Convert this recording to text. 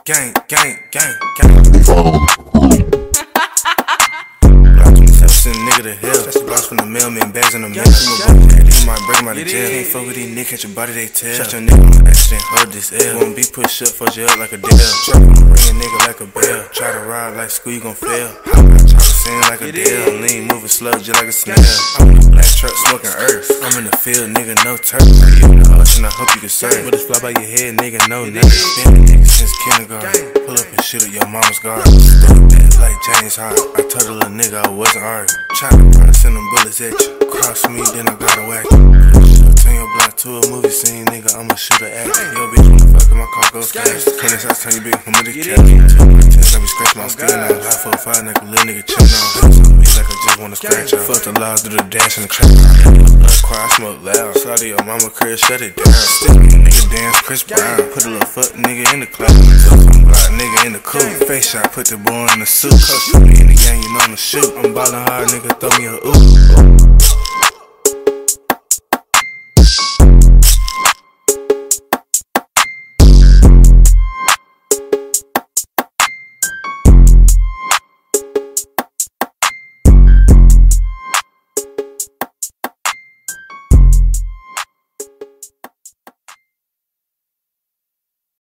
Gang, gang, gang, gang. Block 27, send a nigga to hell. That's the blocks from the mailman, bags in the mail. These might break him out of jail. Can't fuck with these niggas, catch your body, they tell. Shot your nigga on accident, hold this L. Won't be pushed up, fuck you up like a Dell. Trap on the ring a nigga like a bell. Try to ride like school, you gon' fail. Hop out, try to sing like a Dell. Lean, moving slow, just like a snail. I'm in the black truck, smoking earth. I'm in the field, nigga, no turf. You in the ocean, I hope you can serve. But it's fly by your head, nigga, no nerve. Been a nigga since kindergarten. Pull up and shit at your mama's garden. Stupid like James Hart. I told a little nigga I wasn't arguing. Tryna run, send them bullets at you. Cross me, then I gotta whack you. Turn your block to a movie scene, nigga, I'ma shoot a act. Yo, bitch, when the fuck in my car goes fast. Can't inside, turn your big homie to catch. 2 minutes, 10, I be scratching my skin out. High 4-5, nigga, little nigga chillin' on. Hands on me like I just wanna scratch out. Fuck the laws, do the dash in the trap. Blood cry, I smoke loud. Saw your mama crib, shut it down. Stick me, nigga, dance, Chris Brown. Put a little fuck nigga in the cloud. Took some block nigga in the coupe. Face shot, put the boy in the suit. Coach me in the gang, you know I'ma shoot. I'm ballin' hard, nigga, throw me a oop.